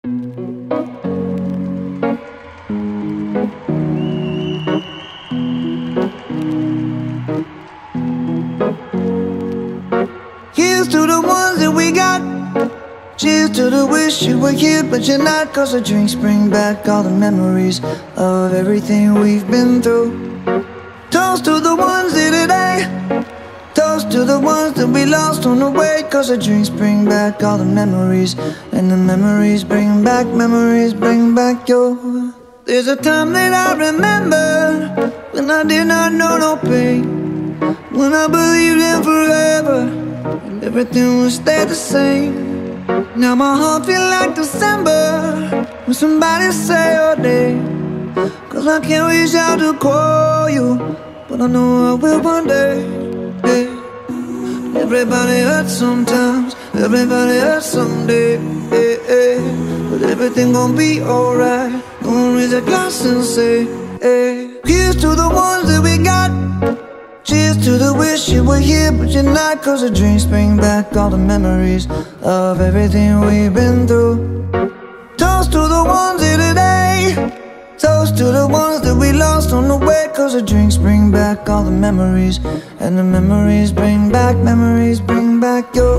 Here's to the ones that we got. Cheers to the wish you were here but you're not, 'cause the drinks bring back all the memories of everything we've been through. Toast to the ones here today. Toast to the ones that we lost on the way, 'cause the drinks bring back all the memories, and the memories bring back your. There's a time that I remember when I did not know no pain, when I believed in forever and everything would stay the same. Now my heart feel like December when somebody say your name, 'cause I can't reach out to call you, but I know I will one day. Hey. Everybody hurts sometimes, everybody hurts someday. Hey, hey. But everything gon' be alright. Gonna raise a glass and say, hey. Here's to the ones that we got. Cheers to the wish you were here but you're not, 'cause the drinks bring back all the memories of everything we've been through. Toast to the ones here today. Toast to the ones that we lost on the way, 'cause the drinks bring back all the memories, and the memories bring back your.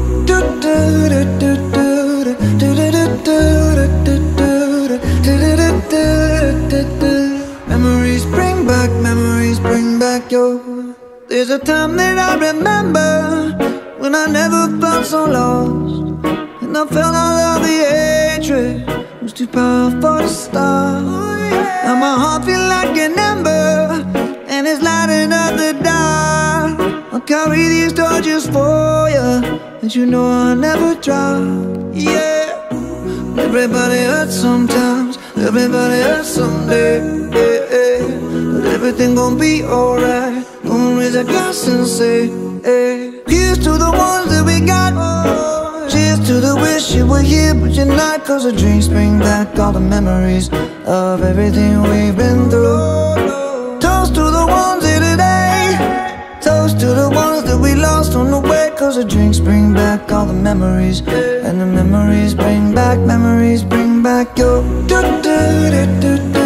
Memories bring back your. There's a time that I remember when I never felt so lost, and I felt all of the hatred was too powerful to stop. Now my heart feel like an ember, and it's lighting up the dark. I'll carry these torches for you, and you know I'll never drop. Yeah. Everybody hurts sometimes, everybody hurts someday. Yeah, yeah. But everything gon' be alright. Gonna raise a glass and say, hey. Here's to the ones that we got. Cheers to the wish you were here but you're not, 'cause the drinks bring back all the memories of everything we've been through. Toast to the ones here today. Toast to the ones that we lost on the way, 'cause the drinks bring back all the memories, and the memories bring back your.